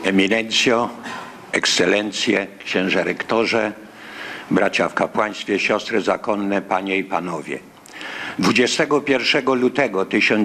Eminencjo, Ekscelencje, księże rektorze, bracia w kapłaństwie, siostry zakonne, panie i panowie. 21 lutego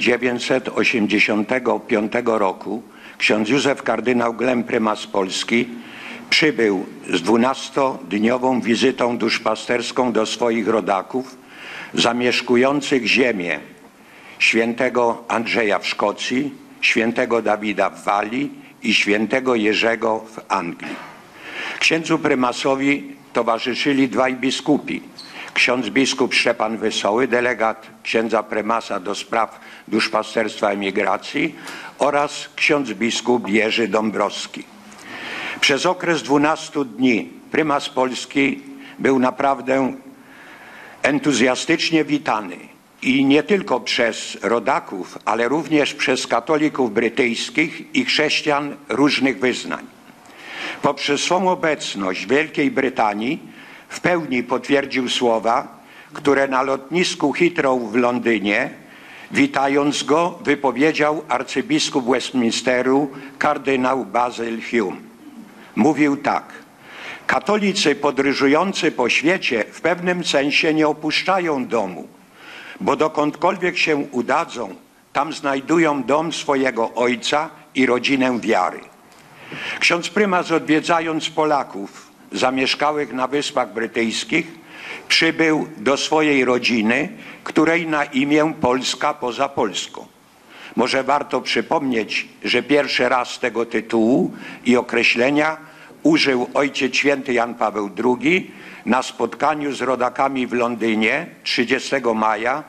1985 roku ksiądz Józef kardynał Glem, prymas Polski, przybył z 12-dniową wizytą duszpasterską do swoich rodaków zamieszkujących ziemię świętego Andrzeja w Szkocji, świętego Dawida w Walii i świętego Jerzego w Anglii. Księdzu prymasowi towarzyszyli dwaj biskupi. Ksiądz biskup Szczepan Wesoły, delegat księdza prymasa do spraw duszpasterstwa emigracji, oraz ksiądz biskup Jerzy Dąbrowski. Przez okres 12 dni prymas Polski był naprawdę entuzjastycznie witany i nie tylko przez rodaków, ale również przez katolików brytyjskich i chrześcijan różnych wyznań. Poprzez swą obecność w Wielkiej Brytanii w pełni potwierdził słowa, które na lotnisku Heathrow w Londynie, witając go, wypowiedział arcybiskup Westminsteru kardynał Basil Hume. Mówił tak: katolicy podróżujący po świecie w pewnym sensie nie opuszczają domu, bo dokądkolwiek się udadzą, tam znajdują dom swojego ojca i rodzinę wiary. Ksiądz prymas, odwiedzając Polaków zamieszkałych na Wyspach Brytyjskich, przybył do swojej rodziny, której na imię Polska poza Polską. Może warto przypomnieć, że pierwszy raz tego tytułu i określenia użył Ojciec Święty Jan Paweł II na spotkaniu z rodakami w Londynie 30 maja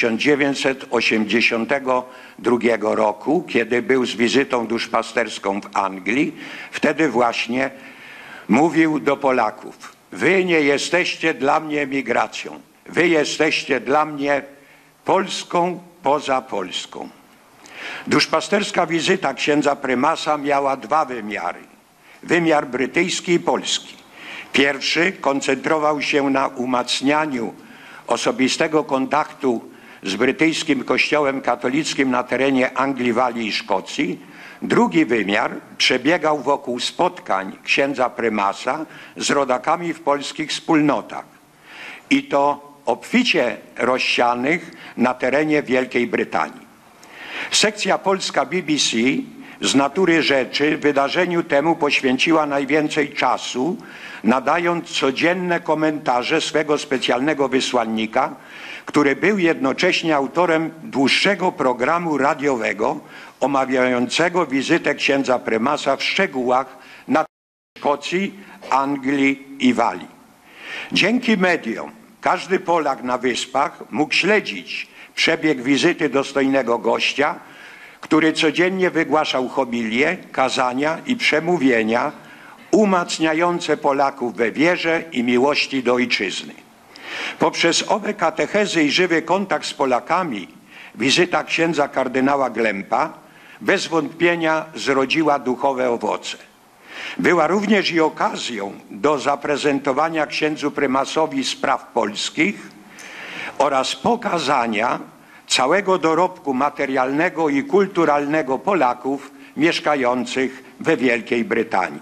1982 roku, kiedy był z wizytą duszpasterską w Anglii. Wtedy właśnie mówił do Polaków: wy nie jesteście dla mnie emigracją, wy jesteście dla mnie Polską poza Polską. Duszpasterska wizyta księdza prymasa miała dwa wymiary. Wymiar brytyjski i polski. Pierwszy koncentrował się na umacnianiu osobistego kontaktu z brytyjskim kościołem katolickim na terenie Anglii, Walii i Szkocji. Drugi wymiar przebiegał wokół spotkań księdza prymasa z rodakami w polskich wspólnotach. I to obficie rozsianych na terenie Wielkiej Brytanii. Sekcja polska BBC z natury rzeczy wydarzeniu temu poświęciła najwięcej czasu, nadając codzienne komentarze swego specjalnego wysłannika, który był jednocześnie autorem dłuższego programu radiowego omawiającego wizytę księdza prymasa w szczegółach na Szkocji, Anglii i Walii. Dzięki mediom każdy Polak na Wyspach mógł śledzić przebieg wizyty dostojnego gościa, który codziennie wygłaszał homilie, kazania i przemówienia umacniające Polaków we wierze i miłości do ojczyzny. Poprzez owe katechezy i żywy kontakt z Polakami wizyta księdza kardynała Glempa bez wątpienia zrodziła duchowe owoce. Była również i okazją do zaprezentowania księdzu prymasowi spraw polskich oraz pokazania całego dorobku materialnego i kulturalnego Polaków mieszkających we Wielkiej Brytanii.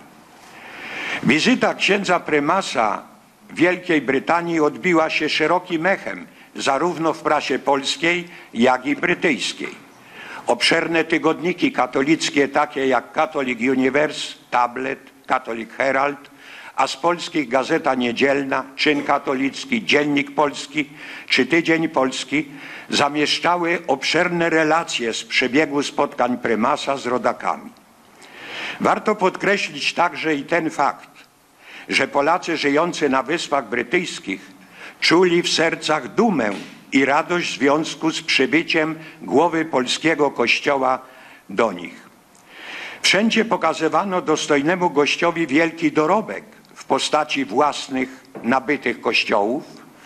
Wizyta księdza prymasa w Wielkiej Brytanii odbiła się szerokim echem zarówno w prasie polskiej, jak i brytyjskiej. Obszerne tygodniki katolickie, takie jak Catholic Universe, Tablet, Catholic Herald, a z polskich Gazeta Niedzielna, Czyn Katolicki, Dziennik Polski czy Tydzień Polski zamieszczały obszerne relacje z przebiegu spotkań prymasa z rodakami. Warto podkreślić także i ten fakt, że Polacy żyjący na Wyspach Brytyjskich czuli w sercach dumę i radość w związku z przybyciem głowy polskiego kościoła do nich. Wszędzie pokazywano dostojnemu gościowi wielki dorobek w postaci własnych nabytych kościołów,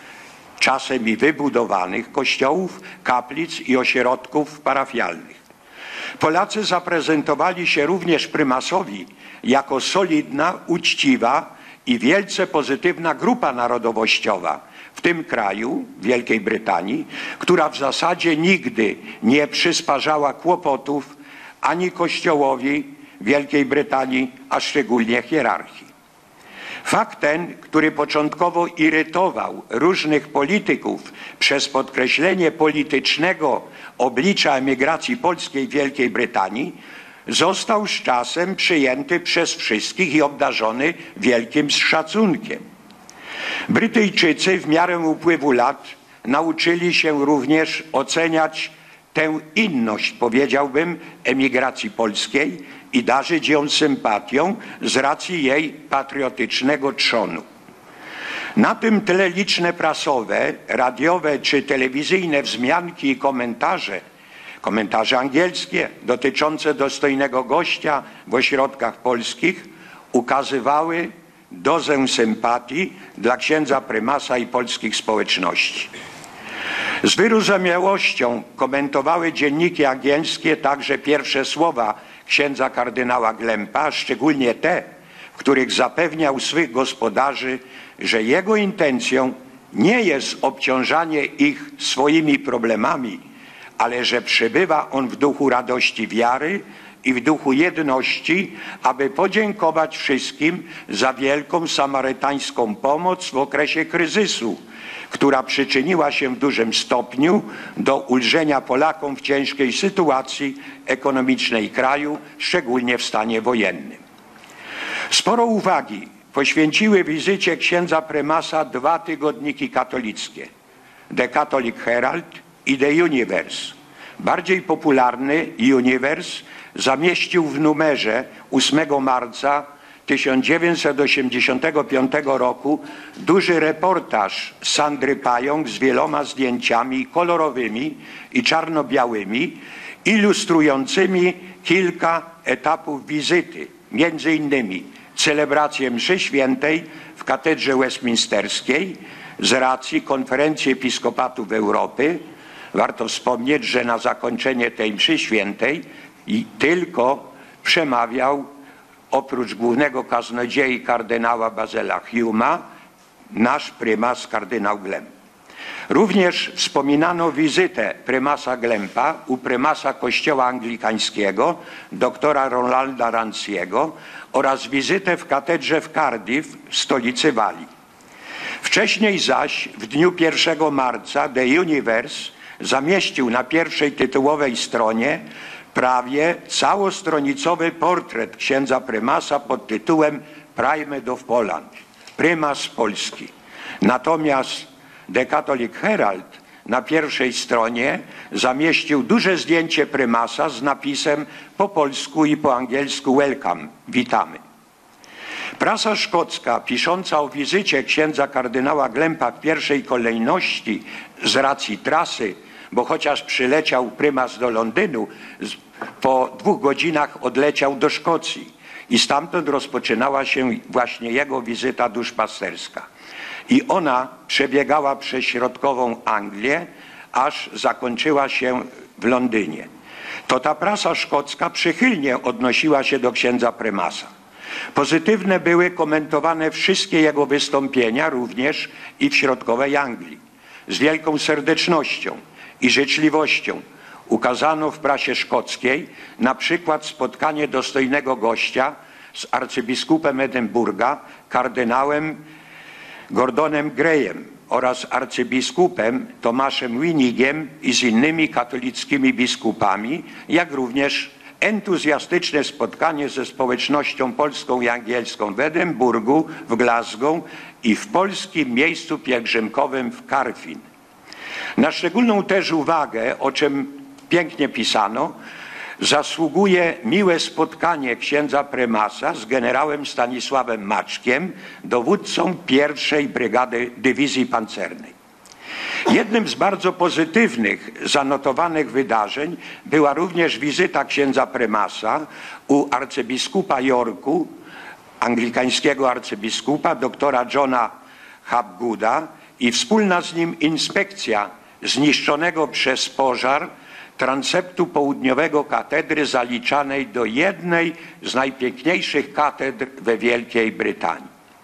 czasem i wybudowanych kościołów, kaplic i ośrodków parafialnych. Polacy zaprezentowali się również prymasowi jako solidna, uczciwa i wielce pozytywna grupa narodowościowa w tym kraju, Wielkiej Brytanii, która w zasadzie nigdy nie przysparzała kłopotów ani Kościołowi, Wielkiej Brytanii, a szczególnie hierarchii. Fakt ten, który początkowo irytował różnych polityków przez podkreślenie politycznego oblicza emigracji polskiej w Wielkiej Brytanii, został z czasem przyjęty przez wszystkich i obdarzony wielkim szacunkiem. Brytyjczycy w miarę upływu lat nauczyli się również oceniać tę inność, powiedziałbym, emigracji polskiej i darzyć ją sympatią z racji jej patriotycznego trzonu. Na tym tle liczne prasowe, radiowe czy telewizyjne wzmianki i komentarze angielskie dotyczące dostojnego gościa w ośrodkach polskich ukazywały dozę sympatii dla księdza prymasa i polskich społeczności. Z wyrozumiałością komentowały dzienniki angielskie także pierwsze słowa księdza kardynała Glempa, szczególnie te, w których zapewniał swych gospodarzy, że jego intencją nie jest obciążanie ich swoimi problemami, ale że przebywa on w duchu radości wiary i w duchu jedności, aby podziękować wszystkim za wielką samarytańską pomoc w okresie kryzysu, która przyczyniła się w dużym stopniu do ulżenia Polakom w ciężkiej sytuacji ekonomicznej kraju, szczególnie w stanie wojennym. Sporo uwagi poświęciły wizycie księdza prymasa 2 tygodniki katolickie, The Catholic Herald i The Universe. Bardziej popularny Universe zamieścił w numerze 8 marca 1985 roku duży reportaż Sandry Pająk z wieloma zdjęciami kolorowymi i czarno-białymi, ilustrującymi kilka etapów wizyty, między innymi celebrację mszy świętej w katedrze westminsterskiej z racji Konferencji Episkopatów Europy. Warto wspomnieć, że na zakończenie tej mszy świętej tylko przemawiał oprócz głównego kaznodziei kardynała Bazela Hume'a nasz prymas kardynał Glemp. Również wspominano wizytę prymasa Glempa u prymasa kościoła anglikańskiego doktora Rolanda Ranciego oraz wizytę w katedrze w Cardiff, w stolicy Walii. Wcześniej zaś w dniu 1 marca The Universe zamieścił na pierwszej tytułowej stronie prawie całostronicowy portret księdza prymasa pod tytułem Primate of Poland, prymas Polski. Natomiast The Catholic Herald na pierwszej stronie zamieścił duże zdjęcie prymasa z napisem po polsku i po angielsku Welcome, witamy. Prasa szkocka, pisząca o wizycie księdza kardynała Glempa w pierwszej kolejności z racji trasy, bo chociaż przyleciał prymas do Londynu, po 2 godzinach odleciał do Szkocji i stamtąd rozpoczynała się właśnie jego wizyta duszpasterska. I ona przebiegała przez środkową Anglię, aż zakończyła się w Londynie. To ta prasa szkocka przychylnie odnosiła się do księdza prymasa. Pozytywne były komentowane wszystkie jego wystąpienia, również i w środkowej Anglii. Z wielką serdecznością i życzliwością ukazano w prasie szkockiej na przykład spotkanie dostojnego gościa z arcybiskupem Edynburga, kardynałem Gordonem Greyem oraz arcybiskupem Tomaszem Winigiem i z innymi katolickimi biskupami, jak również entuzjastyczne spotkanie ze społecznością polską i angielską w Edynburgu, w Glasgow i w polskim miejscu pielgrzymkowym w Carfin. Na szczególną też uwagę, o czym pięknie pisano, zasługuje miłe spotkanie księdza prymasa z generałem Stanisławem Maczkiem, dowódcą 1. Brygady Dywizji Pancernej. Jednym z bardzo pozytywnych zanotowanych wydarzeń była również wizyta księdza prymasa u arcybiskupa Yorku, anglikańskiego arcybiskupa, doktora Johna Hapgooda i wspólna z nim inspekcja zniszczonego przez pożar transeptu południowego katedry zaliczanej do jednej z najpiękniejszych katedr we Wielkiej Brytanii.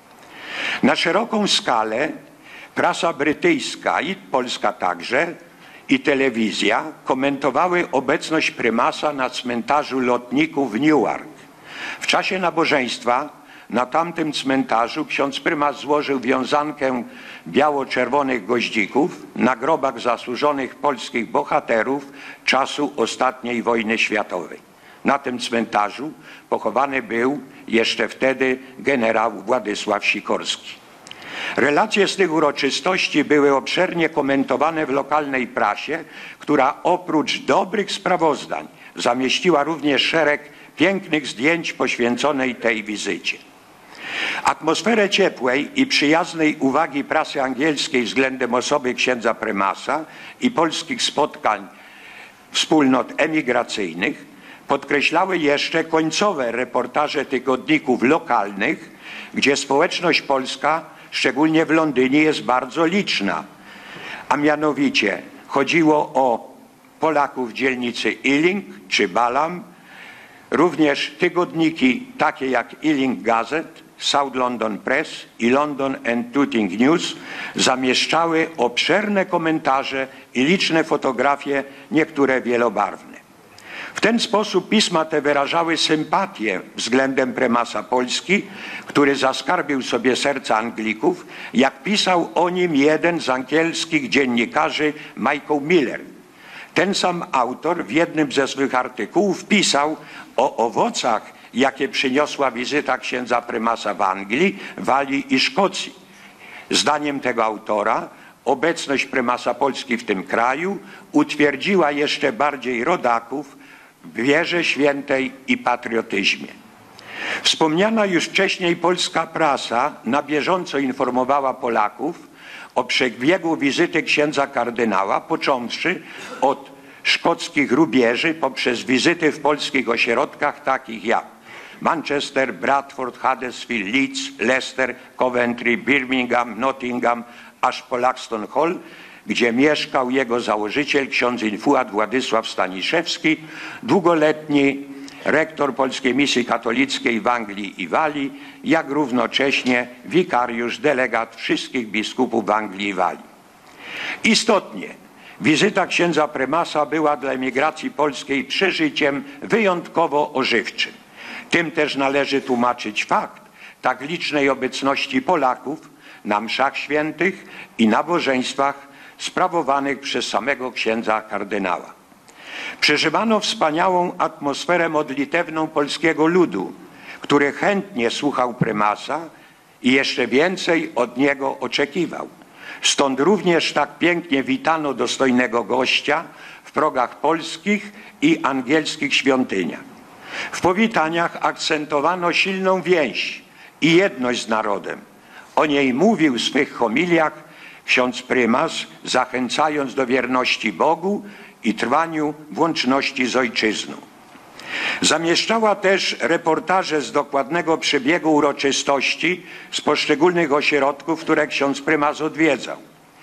Na szeroką skalę prasa brytyjska i polska także i telewizja komentowały obecność prymasa na cmentarzu lotników w Newark, W czasie nabożeństwa na tamtym cmentarzu ksiądz prymas złożył wiązankę biało-czerwonych goździków na grobach zasłużonych polskich bohaterów czasu ostatniej wojny światowej. Na tym cmentarzu pochowany był jeszcze wtedy generał Władysław Sikorski. Relacje z tych uroczystości były obszernie komentowane w lokalnej prasie, która oprócz dobrych sprawozdań zamieściła również szereg pięknych zdjęć poświęconej tej wizycie. Atmosferę ciepłej i przyjaznej uwagi prasy angielskiej względem osoby księdza prymasa i polskich spotkań wspólnot emigracyjnych podkreślały jeszcze końcowe reportaże tygodników lokalnych, gdzie społeczność polska, szczególnie w Londynie, jest bardzo liczna. A mianowicie chodziło o Polaków w dzielnicy Ealing czy Balham. Również tygodniki takie jak Ealing Gazette, South London Press i London and Tooting News zamieszczały obszerne komentarze i liczne fotografie, niektóre wielobarwne. W ten sposób pisma te wyrażały sympatię względem prymasa Polski, który zaskarbił sobie serca Anglików, jak pisał o nim jeden z angielskich dziennikarzy Michael Miller. Ten sam autor w jednym ze swych artykułów pisał o owocach, jakie przyniosła wizyta księdza prymasa w Anglii, Walii i Szkocji. Zdaniem tego autora obecność prymasa Polski w tym kraju utwierdziła jeszcze bardziej rodaków w wierze świętej i patriotyzmie. Wspomniana już wcześniej polska prasa na bieżąco informowała Polaków o przebiegu wizyty księdza kardynała, począwszy od szkockich rubieży poprzez wizyty w polskich ośrodkach takich jak Manchester, Bradford, Huddersfield, Leeds, Leicester, Coventry, Birmingham, Nottingham, aż po Laxton Hall, gdzie mieszkał jego założyciel, ksiądz infuat Władysław Staniszewski, długoletni rektor Polskiej Misji Katolickiej w Anglii i Walii, jak równocześnie wikariusz, delegat wszystkich biskupów w Anglii i Walii. Istotnie, wizyta księdza prymasa była dla emigracji polskiej przeżyciem wyjątkowo ożywczym. Tym też należy tłumaczyć fakt tak licznej obecności Polaków na mszach świętych i nabożeństwach sprawowanych przez samego księdza kardynała. Przeżywano wspaniałą atmosferę modlitewną polskiego ludu, który chętnie słuchał prymasa i jeszcze więcej od niego oczekiwał. Stąd również tak pięknie witano dostojnego gościa w progach polskich i angielskich świątyniach. W powitaniach akcentowano silną więź i jedność z narodem. O niej mówił w swych homiliach ksiądz prymas, zachęcając do wierności Bogu i trwaniu w łączności z ojczyzną. Zamieszczała też reportaże z dokładnego przebiegu uroczystości z poszczególnych ośrodków, które ksiądz prymas odwiedzał.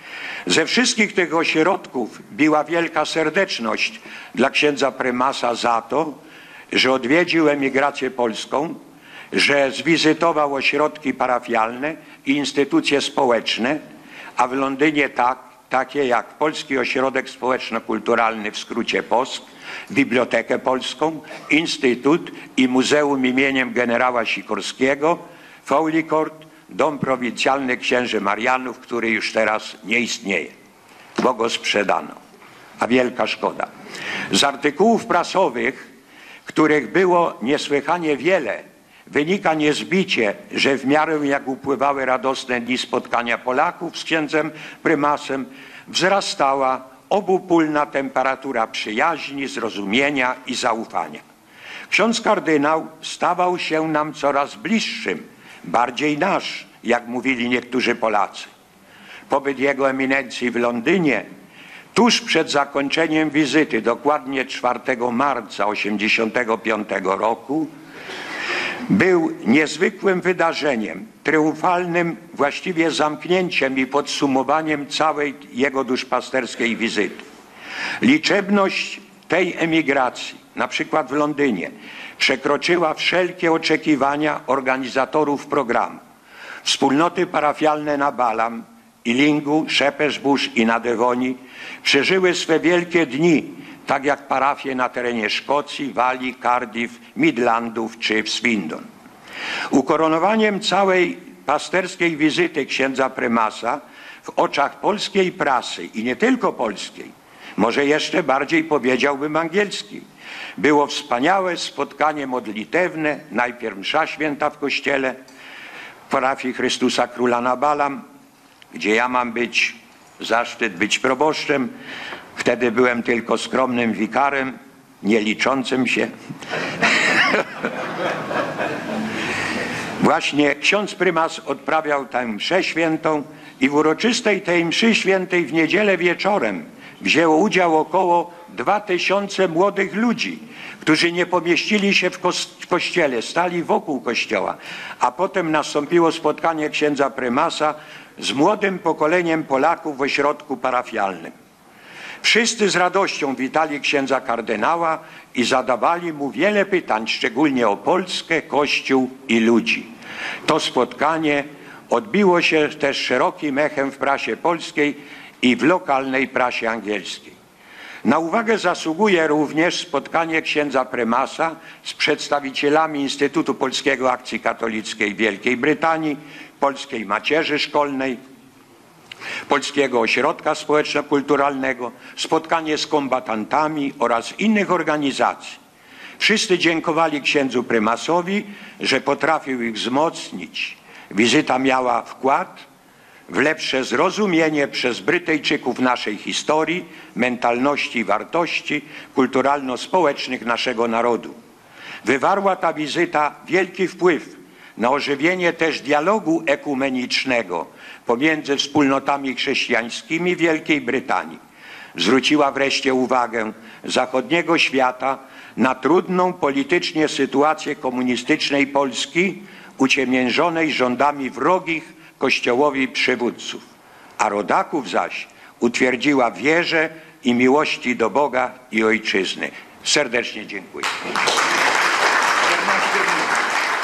Ze wszystkich tych ośrodków biła wielka serdeczność dla księdza prymasa za to, że odwiedził emigrację polską, że zwizytował ośrodki parafialne i instytucje społeczne, a w Londynie takie jak Polski Ośrodek Społeczno-Kulturalny, w skrócie POSK, Bibliotekę Polską, Instytut i Muzeum imieniem generała Sikorskiego, Fowley Court, Dom Prowincjalny Księży Marianów, który już teraz nie istnieje, bo go sprzedano, a wielka szkoda. Z artykułów prasowych, których było niesłychanie wiele, wynika niezbicie, że w miarę jak upływały radosne dni spotkania Polaków z księdzem prymasem, wzrastała obopólna temperatura przyjaźni, zrozumienia i zaufania. Ksiądz kardynał stawał się nam coraz bliższym, bardziej nasz, jak mówili niektórzy Polacy. Pobyt jego eminencji w Londynie tuż przed zakończeniem wizyty, dokładnie 4 marca 1985 roku, był niezwykłym wydarzeniem, triumfalnym właściwie zamknięciem i podsumowaniem całej jego duszpasterskiej wizyty. Liczebność tej emigracji, na przykład w Londynie, przekroczyła wszelkie oczekiwania organizatorów programu. Wspólnoty parafialne na Balham, Ealingu, Shepherd's Bush i na Devonii przeżyły swe wielkie dni tak jak parafie na terenie Szkocji, Walii, Cardiff, Midlandów czy w Swindon. Ukoronowaniem całej pasterskiej wizyty księdza prymasa w oczach polskiej prasy i nie tylko polskiej, może jeszcze bardziej powiedziałbym angielskiej, było wspaniałe spotkanie modlitewne, najpierw msza święta w kościele w parafii Chrystusa Króla na Balam, gdzie ja mam zaszczyt być proboszczem. Wtedy byłem tylko skromnym wikarem, nie liczącym się. Właśnie ksiądz prymas odprawiał tę mszę świętą i w uroczystej tej mszy świętej w niedzielę wieczorem wzięło udział około 2000 młodych ludzi, którzy nie pomieścili się w kościele, stali wokół kościoła, a potem nastąpiło spotkanie księdza prymasa z młodym pokoleniem Polaków w ośrodku parafialnym. Wszyscy z radością witali księdza kardynała i zadawali mu wiele pytań, szczególnie o Polskę, Kościół i ludzi. To spotkanie odbiło się też szerokim echem w prasie polskiej i w lokalnej prasie angielskiej. Na uwagę zasługuje również spotkanie księdza prymasa z przedstawicielami Instytutu Polskiego Akcji Katolickiej Wielkiej Brytanii, Polskiej Macierzy Szkolnej, Polskiego Ośrodka Społeczno-Kulturalnego, spotkanie z kombatantami oraz innych organizacji. Wszyscy dziękowali księdzu prymasowi, że potrafił ich wzmocnić. Wizyta miała wkład w lepsze zrozumienie przez Brytyjczyków naszej historii, mentalności i wartości kulturalno-społecznych naszego narodu. Wywarła ta wizyta wielki wpływ na ożywienie też dialogu ekumenicznego pomiędzy wspólnotami chrześcijańskimi Wielkiej Brytanii. Zwróciła wreszcie uwagę zachodniego świata na trudną politycznie sytuację komunistycznej Polski, uciemiężonej rządami wrogich Kościołowi przywódców, a rodaków zaś utwierdziła w wierze i miłości do Boga i Ojczyzny. Serdecznie dziękuję.